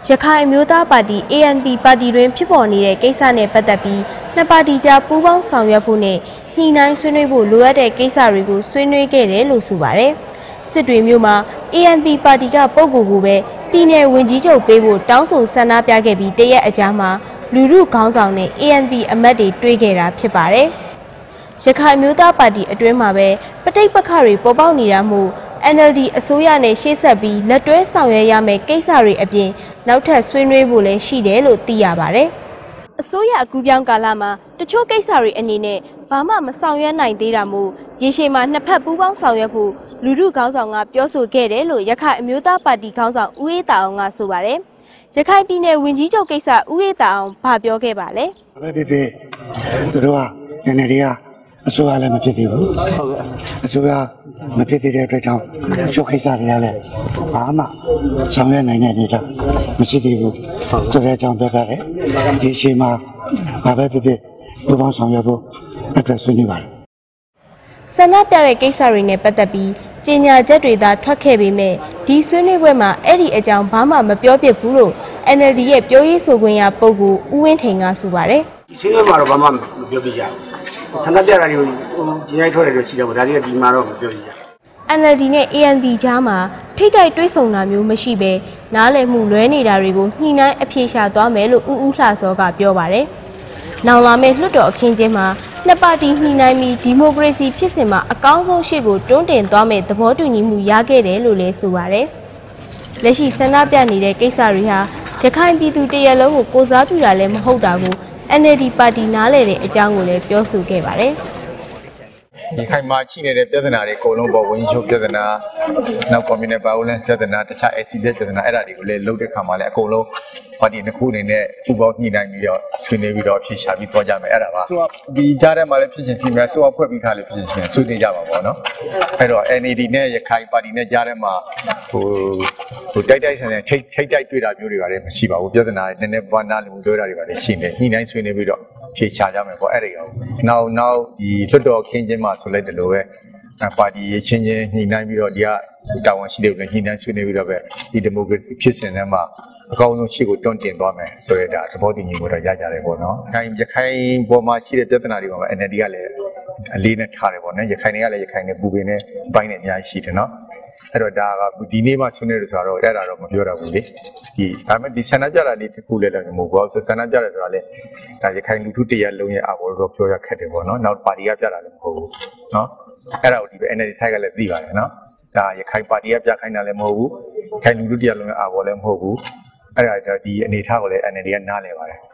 ရခိုင်မျိုးသားပါတီ ANP ပါတီတွင်ဖြစ်ပေါ်နေတဲ့ကိစ္စနဲ့ပတ်သက်ပြီးနှစ်ပါတီကြားပူးပေါင်းဆောင်ရွက်ဖို့နဲ့ညှိနှိုင်းဆွေးနွေးဖို့လိုအပ်တဲ့ကိစ္စတွေကိုဆွေးနွေးခဲ့တယ်လို့ဆိုပါတယ်။စစ်တွေမျိုးမှာ ANP ပါတီကပုဂ္ဂိုလ်ကိုပဲပြည်내ဝင်ကြီးချုပ်ပေးဖို့တောင်းဆိုဆန္ဒပြခဲ့ပြီးတရက်အကြာမှာလူထုခေါင်းဆောင်နဲ့ ANP အမတ်တွေတွေ့ခဲ့တာဖြစ်ပါတယ်။ရခိုင်မျိုးသားပါတီအတွင်းမှာပဲပဋိပက္ခတွေပေါ်ပေါက်နေတာမို့NLD အစိုးရနဲ့ရှေ့ဆက်ပြီးလက်တွဲဆောင်ရွက်ရမယ့်ကိစ္စတွေအပြင်နောက်ထပ်ဆွေးနွေးဖို့လည်းရှိတယ်လို့သိရပါတယ်။အစိုးရအကူပြောင်းကာလမှာတချို့ကိစ္စတွေအနေနဲ့ဘာမှမဆောင်ရွက်နိုင်သေးတာမို့ရေရှည်မှာနှစ်ဖက်ပူးပေါင်းဆောင်ရွက်ဖို့လူထုခေါင်းဆောင်ကပြောဆိုခဲ့တယ်လို့ရခိုင်အမျိုးသားပါတီခေါင်းဆောင်ဦးအေးတာအောင်ကဆိုပါတယ်။ရခိုင်ပြည်နယ်ဝင်ကြီးချုပ်ကိစ္စဦးအေးတာအောင်ဘာပြောခဲ့ပါလဲ။ပဲဖြစ်ဖြစ်သူတို့ကနည်းနည်းလေးကအစိုးရလည်းမဖြစ်သေးဘူး။ဟုတ်ကဲ့။အစိုးရမဖြစ်သေးတဲ့အတွက်ကြောင့်ချုပ်ခိစ္စတွေကလည်းဘာမှဆောင်ရွက်နိုင်တဲ့အနေအထားမရှိသေးဘူး။ဆိုတဲ့အကြောင်းပြောပြတယ်။ဒီချိန်မှာဘာပဲဖြစ်ဖြစ်ပူးပေါင်းဆောင်ရွက်ဖို့အတွက်ဆွေးနွေးပါတယ်။ဆန္ဒပြတဲ့ကိစ္စတွေနဲ့ပတ်သက်ပြီးကြေညာချက်တွေသာထွက်ခဲ့ပေမဲ့ဒီဆွေးနွေးပွဲမှာအဲ့ဒီအကြောင်းဘာမှမပြောပြဘူးလို့ NLD ရဲ့ပြောရေးဆိုခွင့်ရပုဂ္ဂိုလ်ဦးဝင်းထိန်ကဆိုပါတယ်။ဒီဆွေးနွေးမှာတော့ဘာမှမပြောပြကြဘူး။ဆန္ဒပြတာတွေကိုဒီတိုင်းထွက်တယ်လို့ရှိတယ်ပေါ့ဒါတွေကဒီမှာတော့မပြောကြဘူး။ NLD နဲ့ ANP ကြားမှာထိတ်တိုက်တွေးဆုံတာမျိုးမရှိဘဲနားလည်မှုလွဲနေတာတွေကိုညှိနှိုင်းအပြေရှာသွားမယ်လို့ဦးလှစောကပြောပါတယ်။နောက်လာမယ့်လွှတ်တော်အခင်းကျင်းမှာနှစ်ပါတီညှိနှိုင်းပြီးဒီမိုကရေစီဖြစ်စဉ်မှာအကောင်းဆုံးရှေ့ကိုတွန်းတင်သွားမယ့်သဘောတူညီမှုရခဲ့တယ်လို့လည်းဆိုပါတယ်။လက်ရှိဆန္ဒပြနေတဲ့ကိစ္စတွေဟာရခိုင်ပြည်သူတရက်လုံးကိုကိုစားပြုတာလည်းမဟုတ်တာကို NLD ပါတီနားလည်တဲ့အကြောင်းကိုလည်းပြောဆိုခဲ့ပါတယ်။ဒီခိုင်မှာရှိနေတဲ့ပြဿနာတွေအကုန်လုံးပေါ်ဝင်ချုပ်ပြဿနာနောက် communal violence ပြဿနာတခြား accident ပြဿနာအဲ့ဒါတွေကိုလည်းလုပ်တဲ့ခါမှာလည်းအကုန်လုံးပါတီတစ်ခုအနေနဲ့ပူးပေါင်းညှိနှိုင်းပြီးတော့ဆွေးနွေးပြီးတော့ဖြေရှာပြီးသွားကြမယ်အဲ့ဒါပါဆိုတော့ဒီကြားထဲမှာလည်းဖြစ်ချင်းဖြစ်မယ်ဆိုတော့ဖွဲ့ပြီးထားလည်းဖြစ်ချင်းဆွေးနွေးကြပါပေါ့နော်အဲ့တော့ NLD နဲ့ရခိုင်ပါတီနဲ့ကြားထဲမှာဟိုတိုက်တိုက်ဆန်ဆန်ထိတ်တိုက်တွေ့တာမျိုးတွေပါတယ်မရှိပါဘူးပြဿနာတွေနည်းနည်းဘာနာလို့တွေ့တာတွေပါတယ်ရှိနေညှိနှိုင်းဆွေးနွေးပြီးတော့ဖြေရှာကြမယ်ပေါ့အဲ့ဒါရောနောက်ဒီလွှတ်တော်ခင်းချင်းမှာဆိုလိုက်တယ်လို့ပဲပါတီချင်းချင်းညှိနှိုင်းပြီးတော့ဒီကတာဝန်ရှိတဲ့ညှိနှိုင်းဆွေးနွေးပြီးတော့ပဲဒီဒီမိုကရေစီဖြစ်စဉ်ထဲမှာအကောင်းဆုံးရှေ့ကိုတွန်းတင်သွားမယ်ဆိုရတဲ့သဘောတူညီမှုတော့ရကြတယ်ပေါ့နော်။ရခိုင်ပေါ်မှာရှိတဲ့ပြဿနာတွေမှာ NLD ကလည်းအလေးနဲ့ထားတယ်ပေါ့နော်။ရခိုင်တွေကလည်းရခိုင်နဲ့ပူပင်နဲ့ဘိုင်းနဲ့အများကြီးရှိတယ်နော်။အဲ့တော့ဒါကဒီနေ့မှဆွေးနွေးလို့ဆိုတော့အဲ့ဒါတော့မပြောတော့ဘူးလေ။ဒါပေမဲ့ဒီဆန္ဒပြတာလေးတစ်ခုလည်းလည်းမဟုတ်ဘူး။ဆန္ဒပြတယ်ဆိုတာလေဒါရခိုင်လူထုတရက်လုံးရဲ့အာဘော်တော့ပြောရခက်တယ်ပေါ့နော်။နောက်ပါတီကပြတာလည်းမဟုတ်ဘူးနော်။အဲ့ဒါကိုဒီပဲ NLD ဆိုင်ကလည်းသိပါတယ်နော်။ဒါရခိုင်ပါတီကပြခိုင်းတာလည်းမဟုတ်ဘူး။ရခိုင်လူထုတရက်လုံးရဲ့အာဘော်လည်းမဟုတ်ဘူး။အဲ့ဒါဒီအနေထားကိုလည်း NLD ကနားလည်ပါတယ်